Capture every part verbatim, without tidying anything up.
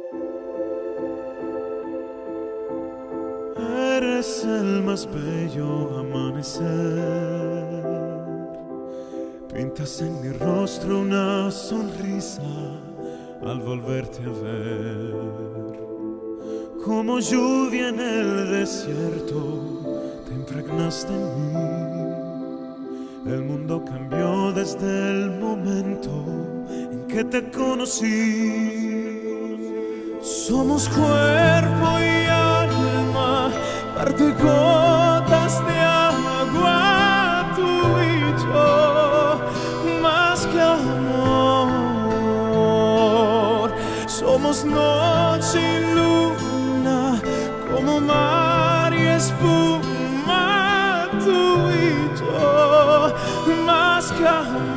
Eres el más bello amanecer. Pintas en mi rostro una sonrisa al volverte a ver. Como lluvia en el desierto, te impregnaste en mí. El mundo cambió desde el momento en que te conocí. Somos cuerpo y alma, parte gotas de agua, tú y yo, más que amor. Somos noche y luna, como mar y espuma, tú y yo, más que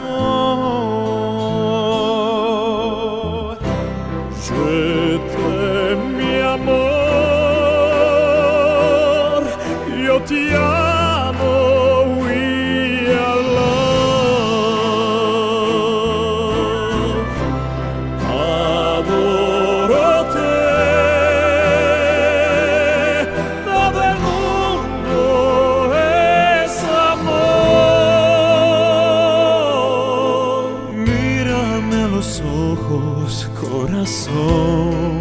amor. Je t'aime, mi amor, yo te amo, we are love. Adoro-te, todo el mundo es amor. Mírame a los ojos, corazón.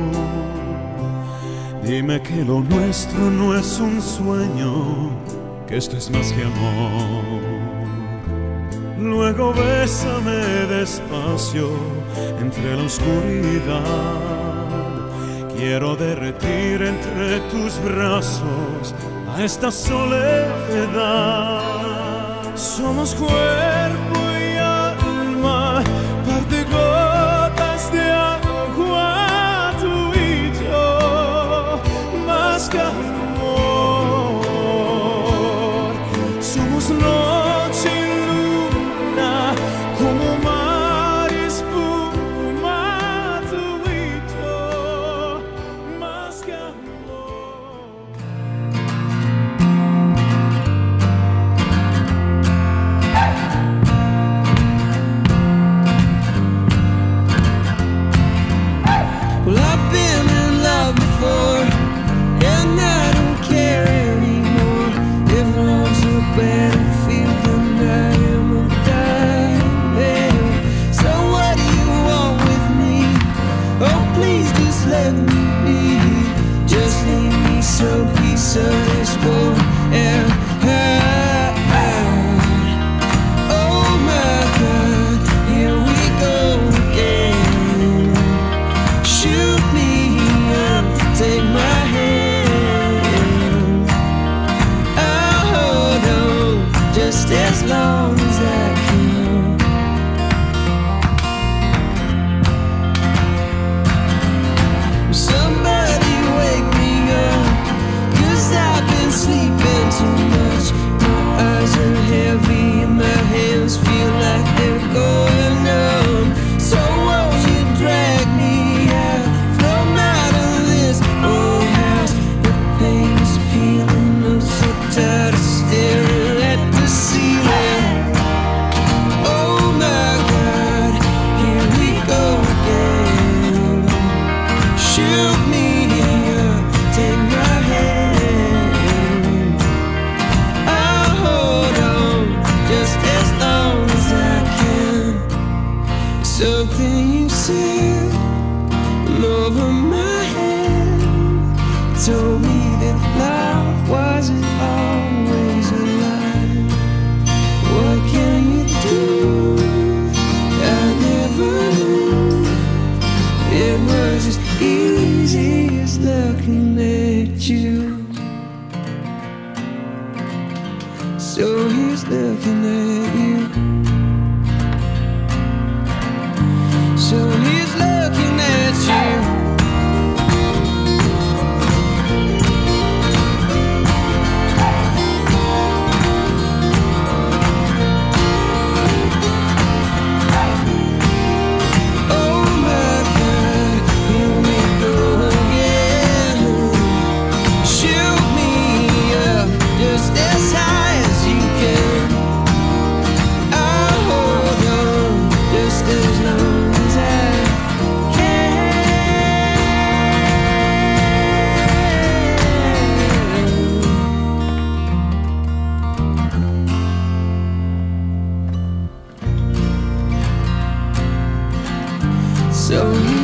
Dime que lo nuestro no es un sueño, que esto es más que amor. Luego bésame despacio entre la oscuridad. Quiero derretir entre tus brazos a esta soledad. Somos cuerpo y alma, parte gotas de agua, tú y yo, más que amor. Somos noche y luna, como mar y espuma, tú y yo, más que amor. Well, I've been in love before, and I don't care anymore. If love's a battlefield, then I am a dying. So what do you want with me? Oh, please just let me be. Just leave me some piece of this war and hide. Oh my God, here we go again. Shoot me up, take my hand. I'll hold on just as long as I can. Somebody wake me up, 'cause I've been sleeping too much. My eyes are heavy and my hands feel like they're going numb. So won't you drag me out from out of this old house? The pain is peeling, I'm so tired of staring at the ceiling. Oh my God, here we go again. Shoot me up, take my hand. I'll hold on just as long as I can. Something you said over my head told me that love wasn't always a lie. What can you do? I never knew it was as easy as looking at you. So he's looking at you. So he's looking at you. Oh my God, here we go again. Shoot me up just as high as you can. I'll hold on just as long as I So